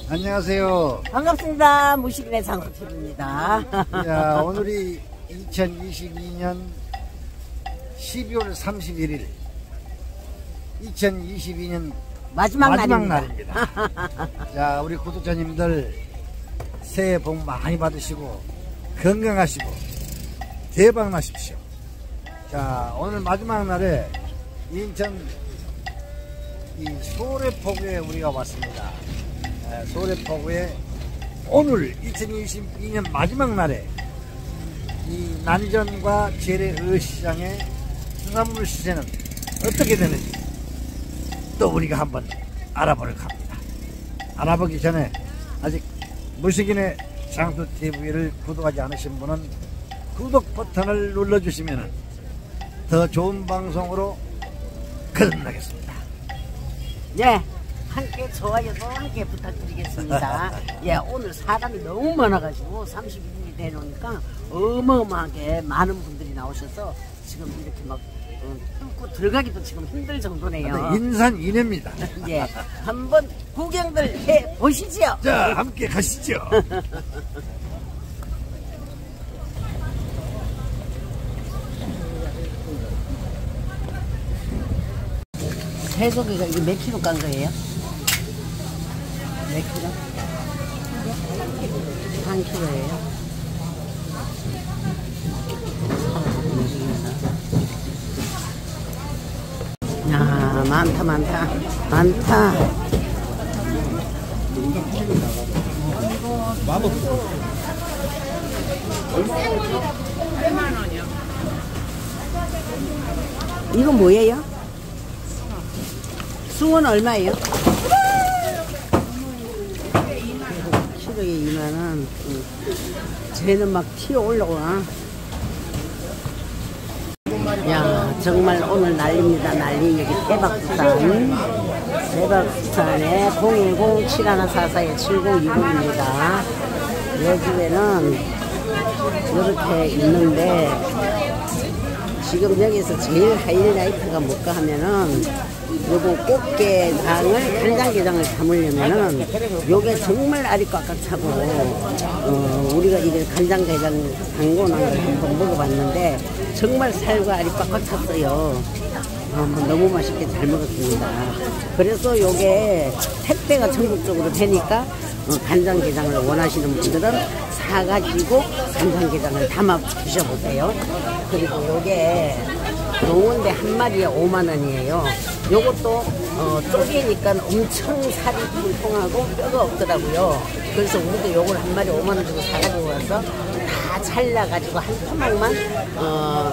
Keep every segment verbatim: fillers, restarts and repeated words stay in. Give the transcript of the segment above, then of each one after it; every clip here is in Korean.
안녕하세요. 반갑습니다. 무식인의 장수TV입니다. 야, 오늘이 이천이십이 년 십이월 삼십일일 이천이십이 년 마지막, 마지막 날입니다. 날입니다. 자, 우리 구독자님들 새해 복 많이 받으시고 건강하시고 대박 나십시오. 자, 오늘 마지막 날에 인천 이 소래포구에 우리가 왔습니다. 소래포구에 오늘 이천이십이 년 마지막 날에 이 난전과 재래의시장의 수산물 시세는 어떻게 되는지 또 우리가 한번 알아볼까 합니다. 알아보기 전에 아직 무식인의 장수티비를 구독하지 않으신 분은 구독 버튼을 눌러주시면 더 좋은 방송으로 거듭나겠습니다. 예, 함께 좋아요도 함께 부탁드리겠습니다. 예, 오늘 사람이 너무 많아가지고 삼십일 분이 되놓으니까 어마어마하게 많은 분들이 나오셔서 지금 이렇게 막 어, 뚫고 들어가기도 지금 힘들 정도네요. 인산인해입니다. 예, 한번 구경들 해 보시지요. 자, 함께 가시죠. 해조개가 이게 몇 킬로 깐 거예요? 몇 킬로? 한 킬로예요. 야, 많다 많다 많다. 팔만 원이요. 이건 뭐예요? 숭어는 얼마예요? 키로에 이만 원. 쟤는 막 튀어 올라와. 야, 정말 오늘 난리입니다. 난리. 여기 대박부산. 대박부산에 공일공 칠일사사 칠공이공입니다. 여기에는 이렇게 있는데 지금 여기서 제일 하이라이트가 뭘까 하면은 요거 꽃게장을 간장게장을 담으려면은 요게 정말 알이 꽉꽉 차고 어, 우리가 이게 간장게장 담궈놓은 걸 한번 먹어봤는데 정말 살과 알이 꽉꽉 찼어요. 어, 너무 맛있게 잘 먹었습니다. 그래서 요게 택배가 전국적으로 되니까 어, 간장게장을 원하시는 분들은 사가지고 간장게장을 담아 드셔보세요. 그리고 요게 농어인데 한 마리에 오만 원이에요. 요것도 어, 쪼개니까 엄청 살이 통통하고 뼈가 없더라고요. 그래서 우리도 요걸 한 마리 오만 원 주고 사가지고 와서 다 잘라가지고 한 토막만 어,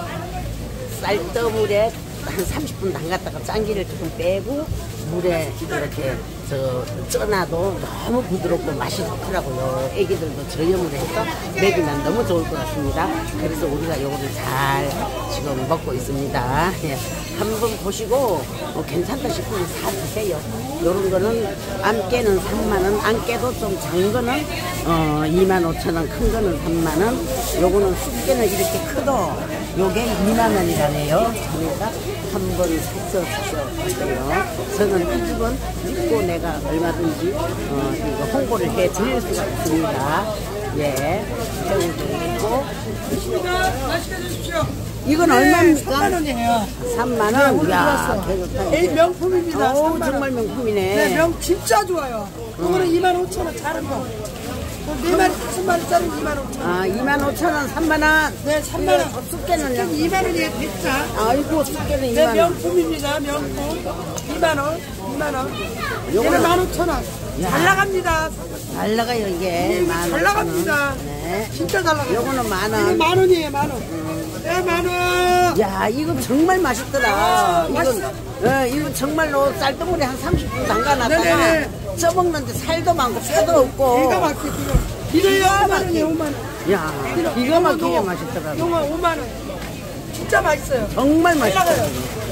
쌀뜨물에 한 삼십 분 담갔다가 짠기를 조금 빼고 물에 이렇게 저 쪄놔도 너무 부드럽고 맛이 좋더라고요. 애기들도 저염을 해서 먹이면 너무 좋을 것 같습니다. 그래서 우리가 요거를 잘 지금 먹고 있습니다. 예. 한번 보시고 어, 괜찮다 싶으면 사 드세요. 요런 거는 암깨는 삼만 원, 암깨도 좀 작은 거는 어, 이만 오천 원, 큰 거는 삼만 원. 요거는 쑥깨는 이렇게 크도 요게 이만 원이라네요. 그러니까 한번 사서 드셔보세요. 저는 이 집은 믿고 내가 얼마든지 어, 이거 홍보를 해 드릴 수가 있습니다. 예, 새우도 있고. 맛있게 드십시오. 이건 네, 얼마입니까? 삼만 원이에요. 삼만 원? 네, 야, 개좋다. 제일 명품입니다. 오, 삼만 원. 정말 명품이네. 네, 명 진짜 좋아요. 이거는 이만 오천 원 작은 거. 네 마리, 다섯 마리짜리 이만 오천 원. 아, 이만 오천 원, 삼만 원. 네, 삼만 원. 쑥개는요? 이만 원이에요, 백자. 아이고, 쑥개는 네, 이만 원. 명품입니다, 명품. 이만 원, 이만 원. 요거는 얘는 만 오천 원. 야. 잘 나갑니다. 잘 나가요, 이게. 네, 만 잘 오천 원. 나갑니다. 네. 진짜 잘 나가요. 요거는 만 얘는 원. 만 원이에요, 만 원. 네, 만 원. 야, 이거 정말 맛있더라. 아, 이건, 맛있어. 예, 이거 정말로 쌀뜨물에 한 삼십 분 담가놨다가 네네네. 쪄먹는데 살도 많고 뼈도 없고. 기가 막히게. 기도요, 오만 원이에요, 오만 원. 야, 기가 막히게 맛있더라고. 용어 오만 원. 진짜 맛있어요. 정말 맛있어요.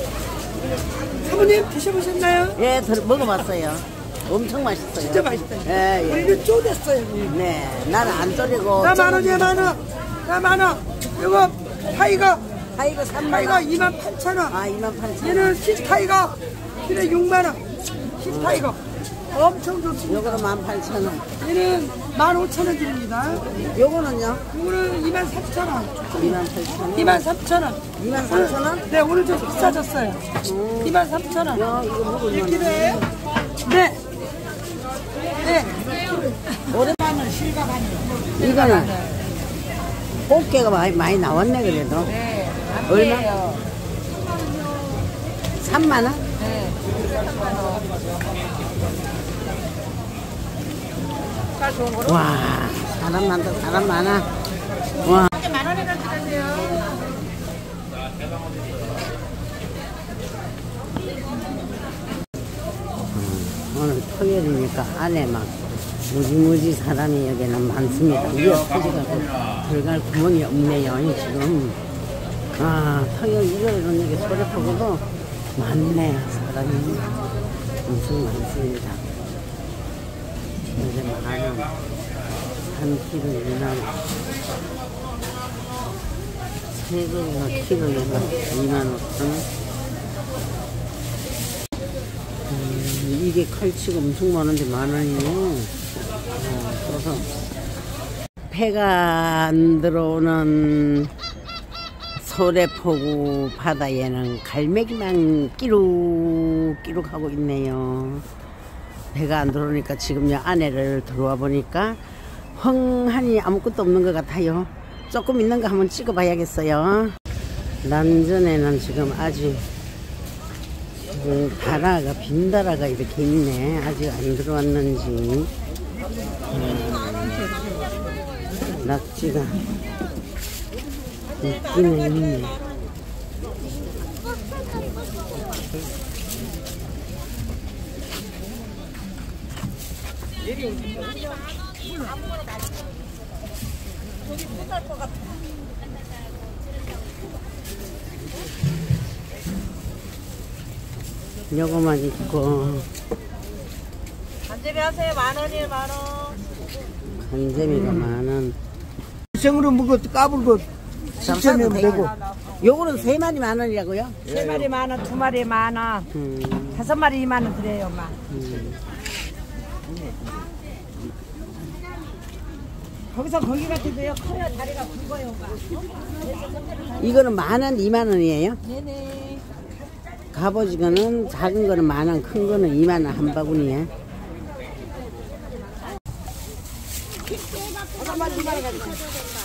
사모님 드셔보셨나요? 예, 들, 먹어봤어요. 엄청 맛있어요. 진짜 맛있어요. 예, 예. 우리는 쪼댔어요. 네, 나는 안 졸이고. 나 만 원이야, 만 원. 나 만 원. 이거 타이거. 타이거 삼만 타이거 원. 이만 팔천 원. 아, 이만 팔천 원. 얘는 시타이거. 키로에 육만 원. 힙타이거. 엄청 좋습니다. 요거는 만 팔천 원. 얘는 만 오천 원 드립니다. 요거는요? 요거는 이만 삼천 원. 이만 팔천 원. 이만 삼천 원. 이만 삼천 원? 네, 오늘 좀 비싸졌어요. 음. 이만 삼천 원. 야, 이거 먹으면. 일 킬로에? 네. 네. 오랜만에 실감하네. 이거는 꽃게가 많이, 많이 나왔네, 그래도. 네. 얼마? 삼만 원? 네. 와, 사람 많다, 사람 많아. 와. 만 원에만 주세요. 오늘 토요일이니까 안에 막 무지무지 사람이 여기는 많습니다. 위에 터지가고 들어갈 구멍이 없네요, 지금. 아, 토요일, 일요일은 여기 소래포구도 많네, 사람이. 엄청 많습니다. 이제 만원, 한 키로 이만 원. 세 개가 키로에 이만 오천 원. 음, 이게 칼치가 엄청 많은데 만 원이요. 어, 그래서 배가 안 들어오는 소래포구 바다에는 갈매기만 끼룩끼룩 하고 있네요. 배가 안 들어오니까 지금 요 안에를 들어와 보니까 헝하니 아무것도 없는 것 같아요. 조금 있는 거 한번 찍어 봐야겠어요. 난전에는 지금 아직 다라가 빈다라가 이렇게 있네. 아직 안 들어왔는지. 음, 낙지가 있기는 있네. 요거만 있고. 간제비 하세요. 만 원이에요, 만 원. 간제비가 만원. 생으로 먹어 까불고 잡사면 되고. 요거는 세 마리 만 원이라고요? 세 마리 만 원, 두 마리 만 원, 음, 다섯 마리 이만 원 드려요, 엄마. 음. 거기서 거기 같은데요. 커요, 다리가 굵어요, 엄마. 이거는 만 원, 이만 원이에요? 네네. 갑오징어는 작은 거는 만 원, 큰 거는 이만 원 한 바구니에. 다섯 마리 이만 원 가지고.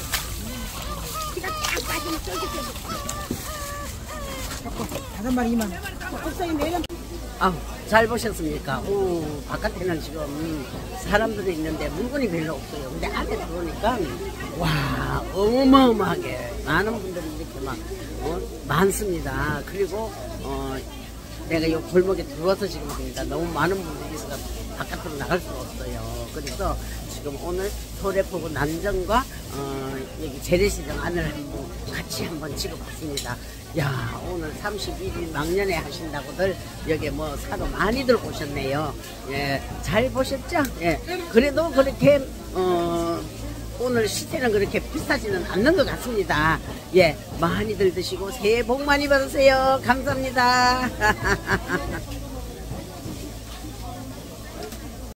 다섯 마리 이만 원. 국성이 내년. 아, 잘 보셨습니까? 오, 바깥에는 지금 사람들이 있는데 물건이 별로 없어요. 근데 안에 들어오니까 와, 어마어마하게 많은 분들이 이렇게 막 어, 많습니다. 그리고 어, 내가 이 골목에 들어와서 지금 보니까 너무 많은 분들이 있어서 바깥으로 나갈 수가 없어요. 그래서 지금 오늘 소래포구 난전과 어, 여기 재래시장 안을 한번 같이 한번 찍어봤습니다. 야, 오늘 삼십일 일 막년에 하신다고들 여기 뭐 사도 많이들 오셨네요. 예, 잘 보셨죠? 예, 그래도 그렇게 어, 오늘 시세는 그렇게 비싸지는 않는 것 같습니다. 예, 많이들 드시고 새해 복 많이 받으세요. 감사합니다.